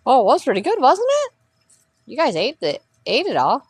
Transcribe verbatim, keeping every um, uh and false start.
Oh, it was pretty good, wasn't it? You guys ate the ate it all.